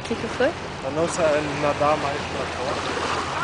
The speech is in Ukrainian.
Quelque feu? A nossa nadar mais pra fora.